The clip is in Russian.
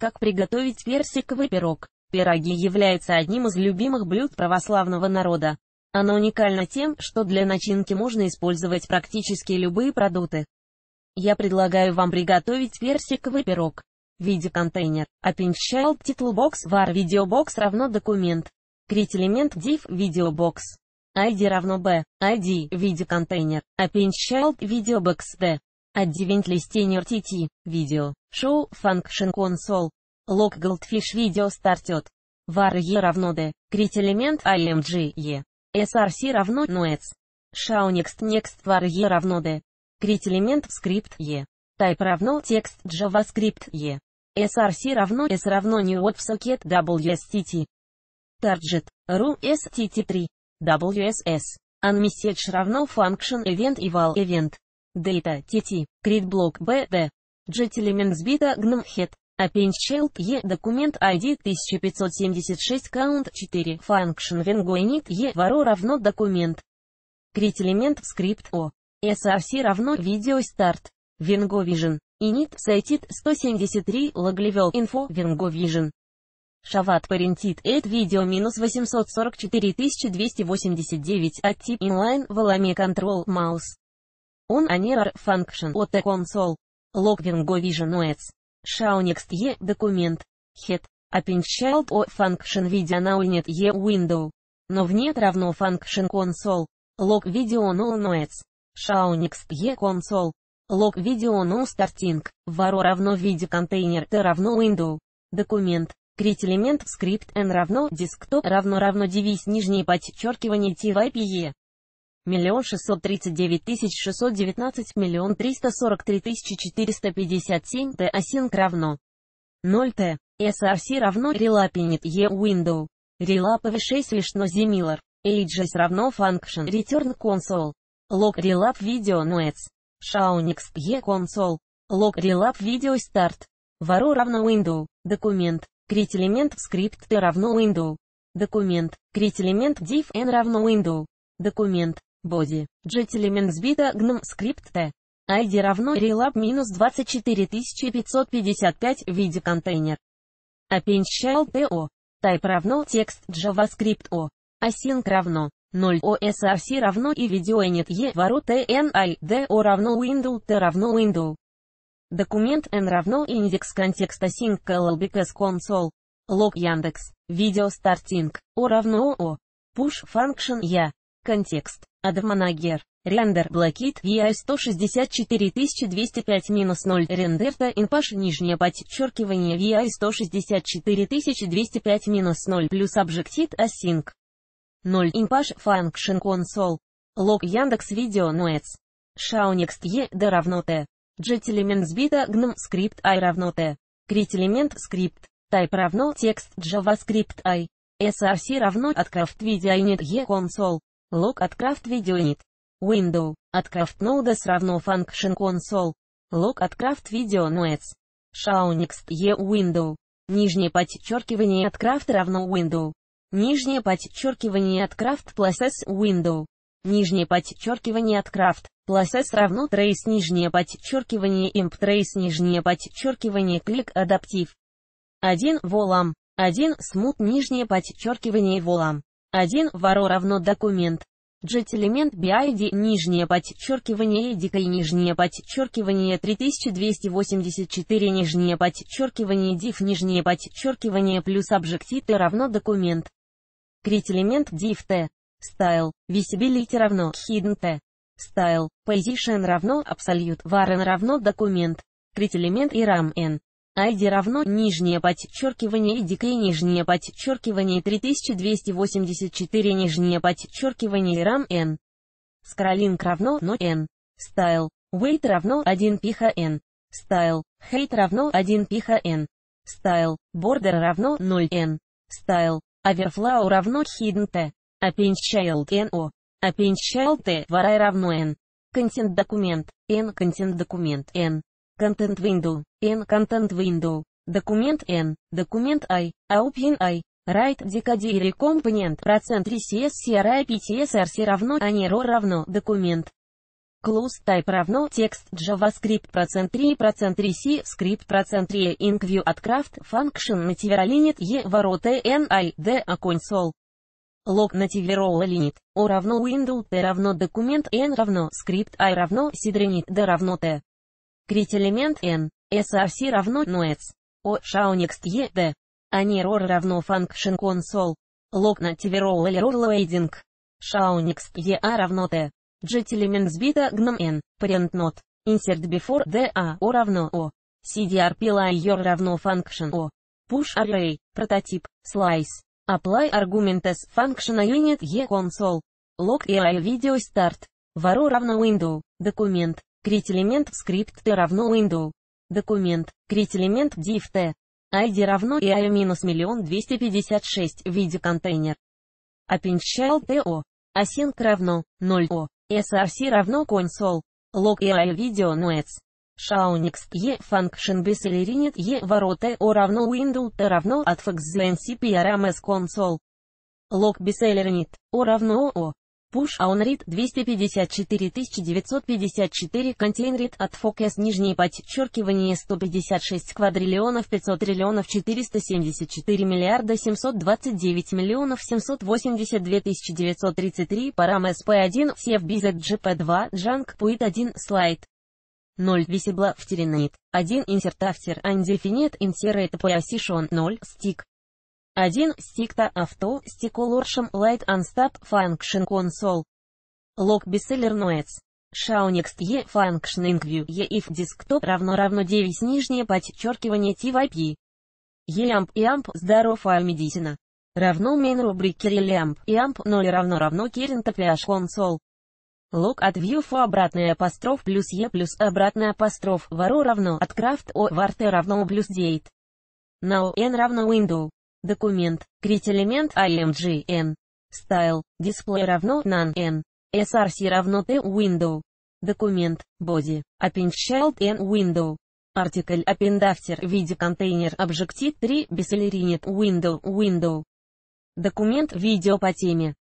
Как приготовить персиковый пирог? Пироги являются одним из любимых блюд православного народа. Оно уникально тем, что для начинки можно использовать практически любые продукты. Я предлагаю вам приготовить персиковый пирог. В виде контейнер. Append Child Title Box var Video Box равно документ. Create элемент div Video Box. ID равно b. ID в виде контейнер. Append Child Video Box d. Advent Listener TT. Video. Show Function Console. Log Goldfish Video Started. Var e равно d. Create элемент img e. src равно noets. Show next var e равно d. Create элемент скрипт e. Type равно текст JavaScript e. src равно s равно new WebSocket WSTT. Target. ru STT3. WSS. Unmessage равно function event eval event. Data TT. Create block BD. Get element сбита GNOME head. Append Child e. Документ ID 1576 count 4. Function Vengo init e. Varo равно документ. Create элемент скрипт o. src равно video start. Vengo Vision. Init cited 173 log level info Vengo Vision. Shavat parented at video минус 844289 at tip inline Valame control mouse. On an error function от console. Log Vengo Vision OS. Show next e. Документ. Head. Append Child o. Function video now init e. Window. Но нет равно function console. Log video no OS. Show next e. Console. Log video no starting. Varo равно в виде контейнер t равно window. Документ. Create элемент скрипт n равно desktop равно девиз нижнее подчеркивание type 1 639 619 343 457 t async равно 0 t. src равно relapinit e window. Relap v6 лишно similar. ages равно function return console. Log relap video noets. Show next e console. Log relap video start. Varo равно window. Документ. Create элемент скрипт t равно window. Документ. Create элемент div n равно window. Документ. Body. Get элемент сбита GNOME скрипт t. ID равно relap минус 24555 в виде контейнер. Append Child to. Type равно текст JavaScript o. Async равно 0 o. src равно и video init e. Varo tni d o равно window t равно window. Документ n равно индекс контекста sync llbks console. Log Яндекс. Video starting. O равно o. Push function я. Контекст. Admanager. Render Blockit VI 164205-0 Render Inpash нижнее подчеркивание VI 164205-0 плюс Objective Async. 0 Inpash Function Console. Log Яндекс Video Noets. Show next e. d равно t. Get элемент сбита GNOME скрипт I равно t. Create элемент скрипт. Type равно текст JavaScript I. src равно atcraft video init e console. Log atcraft video init. Window. Atcraft nodes равно function console. Log atcraft video nodes. Show next e window. Нижнее подчеркивание atcraft равно window. Нижнее подчеркивание atcraft process window. Нижнее подчеркивание atcraft process равно trace нижнее подчеркивание imp trace нижнее подчеркивание click adaptive. 1 volam. 1 smooth нижнее подчеркивание volam. 1 varo равно документ. Get элемент bid нижнее подчеркивание decay нижнее подчеркивание 3284 нижнее подчеркивание div нижнее подчеркивание плюс Objective t равно документ. Create элемент div t. Style. Visibility равно hidden t. Style. Position равно absolute var n равно документ. Create элемент iram n. ID равно нижнее подчеркивание decay нижнее подчеркивание 3284 нижнее подчеркивание iram n. Scrolling равно no n. Style. Weight равно 1 пиха n. Style. Height равно 1 пиха n. Style. Border равно 0 n. Style. Overflow равно hidden t. Append Child no. Append Child t var равно n. Content документ n. Content документ n. Content window n. Content window. Документ n. Документ I. Open I. Write decodere компонент %RCS CRI PTS RC равно ANERO равно документ. Clause type равно текст JavaScript %3 C script %3 IncView от craft function native limit e ворота NI D a console. Log native row limit O равно window T равно документ N равно script I равно seedrenit D равно T. Create элемент N. src равно noets. O showNext e D. Ani error равно function console. Log native row error loading. showNext e A равно T. Get elements beta gnome N. Parent not. Insert before D A O равно O. CDRP layer равно function O. Push array. Прототип. Slice. Apply argument as function unit e console. Log AI video start. Varo равно window. Документ. Create элемент script T равно window. Документ. Create элемент div T. ID равно AI-1000256 в виде контейнер. Append child T O. Async равно 0 O. src равно console. Log AI video noets. showNext e function bcelerinit e ворота O равно window T равно atfx ncprms console. Log bcelerinit O равно O. Push onRead 254954 containRead от focus нижнее подчеркивание 156 квадриллионов 500 триллионов 474 миллиарда 729 миллионов 782 933 парам SP1 CFBZ GP2 Junk Puit 1 слайд 0 Visible втеринает 1 Insert After Undefinite Insert Position 0 Stick 1 Stick Auto Stick Colorsham Light Unstop Function Console. Log Bestseller Notes. showNext e Function IncView e if Desktop равно 9 нижнее подчеркивание TYP. ELAMP EAMP здоров медицина. Равно main рубрике ELAMP EAMP 0 равно Current Flash Console. Log от view for обратный апостроф плюс e плюс обратный апостроф варо равно от craft o var t равно плюс date. Now n равно window. Документ. Create элемент img n. Style. Display равно none n. src равно t window. Документ. Body. Append child n window. Article append after в виде контейнер Objective 3 bcelerinit window. Документ. Видео по теме.